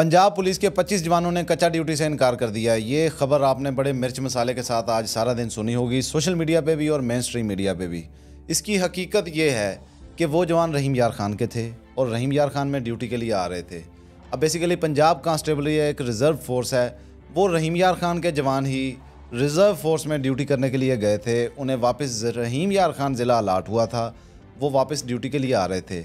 Punjab police के 25 जवानों ने कच्चा ड्यूटी से इनकार कर दिया। ये खबर आपने बड़े मिर्च मसाले के साथ आज सारा दिन सुनी होगी, सोशल मीडिया पे भी और मेन स्ट्रीम मीडिया पे भी। इसकी हकीकत ये है कि वो जवान रहीम यार खान के थे और रहीम यार खान में ड्यूटी के लिए आ रहे थे। अब बेसिकली पंजाब कांस्टेबली एक रिज़र्व फोर्स है, वो रहीम यार खान के जवान ही रिज़र्व फोर्स में ड्यूटी करने के लिए गए थे। उन्हें वापस रहीम यार खान ज़िला अलाट हुआ था, वो वापस ड्यूटी के लिए आ रहे थे।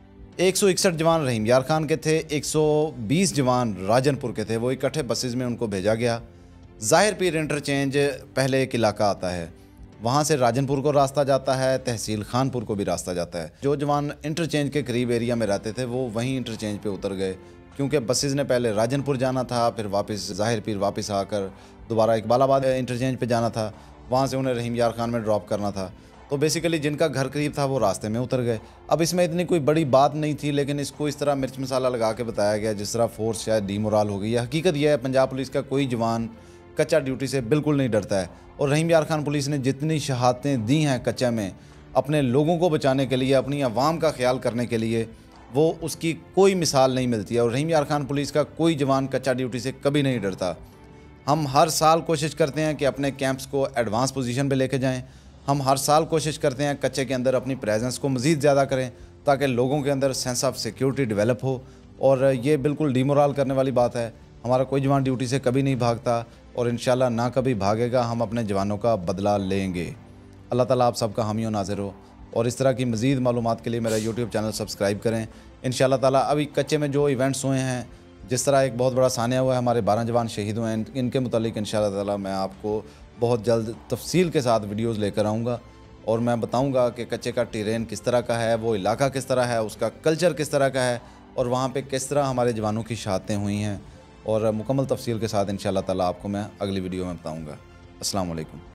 161 जवान रहीम यार खान के थे, 120 जवान राजनपुर के थे। वो इकट्ठे बसेस में उनको भेजा गया। ज़ाहिर पीर इंटरचेंज पहले एक इलाका आता है, वहाँ से राजनपुर को रास्ता जाता है, तहसील खानपुर को भी रास्ता जाता है। जो जवान इंटरचेंज के करीब एरिया में रहते थे वो वहीं इंटरचेंज पे उतर गए, क्योंकि बसेस ने पहले राजनपुर जाना था, फिर वापस ज़ाहिर पीर वापस आकर दोबारा इकबालाबाद इंटरचेंज पे जाना था, वहाँ से उन्हें रहीम यार खान में ड्रॉप करना था। तो बेसिकली जिनका घर करीब था वो रास्ते में उतर गए। अब इसमें इतनी कोई बड़ी बात नहीं थी, लेकिन इसको इस तरह मिर्च मसाला लगा के बताया गया जिस तरह फोर्स शायद डीमोरल हो गई है। हकीकत यह है, पंजाब पुलिस का कोई जवान कच्चा ड्यूटी से बिल्कुल नहीं डरता है। और रहीम यार खान पुलिस ने जितनी शहादतें दी हैं कच्चा में अपने लोगों को बचाने के लिए, अपनी आवाम का ख्याल करने के लिए, वो उसकी कोई मिसाल नहीं मिलती है। और रहीम यार खान पुलिस का कोई जवान कच्चा ड्यूटी से कभी नहीं डरता। हम हर साल कोशिश करते हैं कि अपने कैंप्स को एडवांस पोजीशन पे लेके जाएं। हम हर साल कोशिश करते हैं कच्चे के अंदर अपनी प्रेजेंस को मज़ीद ज़्यादा करें, ताकि लोगों के अंदर सेंस ऑफ सिक्योरिटी डेवलप हो। और ये बिल्कुल डीमोरल करने वाली बात है। हमारा कोई जवान ड्यूटी से कभी नहीं भागता और इंशाल्लाह ना कभी भागेगा। हम अपने जवानों का बदला लेंगे। अल्लाह ताला आप सबका हामी और नाज़िर हो। और इस तरह की मज़ीद मालूमात के लिए मेरा यूट्यूब चैनल सब्सक्राइब करें। इंशाल्लाह ताला अभी कच्चे में जो इवेंट्स हुए हैं, जिस तरह एक बहुत बड़ा सानिया हुआ है, हमारे 12 जवान शहीद हुए हैं, इनके मुतालिक इंशाल्लाह ताला मैं आपको बहुत जल्द तफसील के साथ वीडियोस लेकर आऊँगा। और मैं बताऊँगा कि कच्चे का टेरेन किस तरह का है, वो इलाका किस तरह है, उसका कल्चर किस तरह का है, और वहाँ पे किस तरह हमारे जवानों की शहादतें हुई हैं। और मुकम्मल तफसील के साथ इंशाल्लाह ताला आपको मैं अगली वीडियो में बताऊँगा। अस्सलाम वालेकुम।